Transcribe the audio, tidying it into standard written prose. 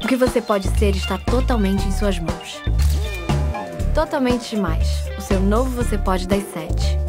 que você pode ser está totalmente em suas mãos. Totalmente demais. O seu novo Você Pode das 7.